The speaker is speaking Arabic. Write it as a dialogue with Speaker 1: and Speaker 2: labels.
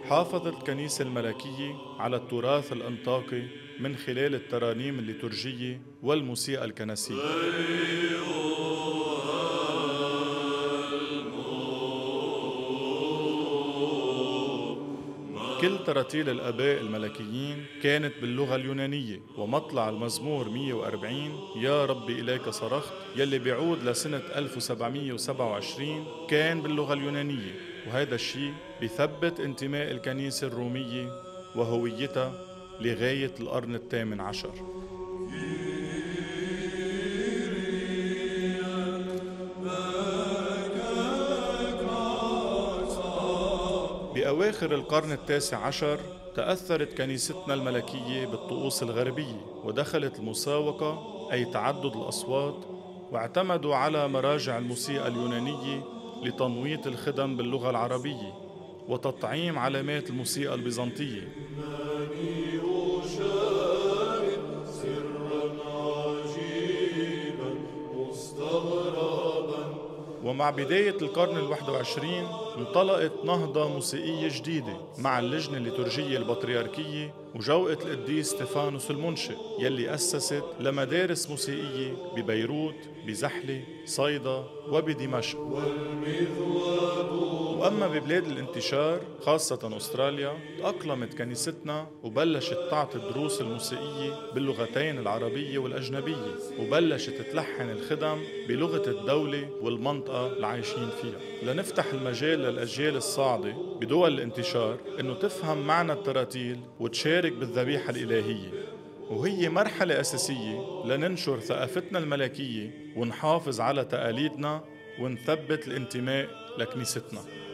Speaker 1: حافظت الكنيسة الملكية على التراث الأنطاكي من خلال الترانيم الليتورجية والموسيقى الكنسية. كل تراتيل الآباء الملكيين كانت باللغة اليونانية، ومطلع المزمور 140 يا ربي إليك صرخت يلي بيعود لسنة 1727 كان باللغة اليونانية. وهذا الشيء بيثبت انتماء الكنيسة الرومية وهويتها لغاية القرن الثامن عشر. بأواخر القرن التاسع عشر تأثرت كنيستنا الملكية بالطقوس الغربية، ودخلت المساوقة أي تعدد الأصوات، واعتمدوا على مراجع الموسيقى اليونانية لتنويط الخدم باللغة العربية وتطعيم علامات الموسيقى البيزنطية. ومع بداية القرن الواحد وعشرين انطلقت نهضة موسيقية جديدة مع اللجنة الليتورجية البطريركية وجوقة القديس ستيفانوس المنشئ يلي أسست لمدارس موسيقية ببيروت، بزحلة، صيدا وبدمشق. وأما ببلاد الانتشار خاصة أستراليا تأقلمت كنيستنا وبلشت تعطي الدروس الموسيقية باللغتين العربية والأجنبية، وبلشت تلحن الخدم بلغة الدولة والمنطقة اللي عايشين فيها، لنفتح المجال للأجيال الصاعدة بدول الانتشار إنه تفهم معنى التراتيل وتشارك بالذبيحة الإلهية. وهي مرحلة أساسية لننشر ثقافتنا الملكية ونحافظ على تقاليدنا ونثبت الانتماء لكنيستنا.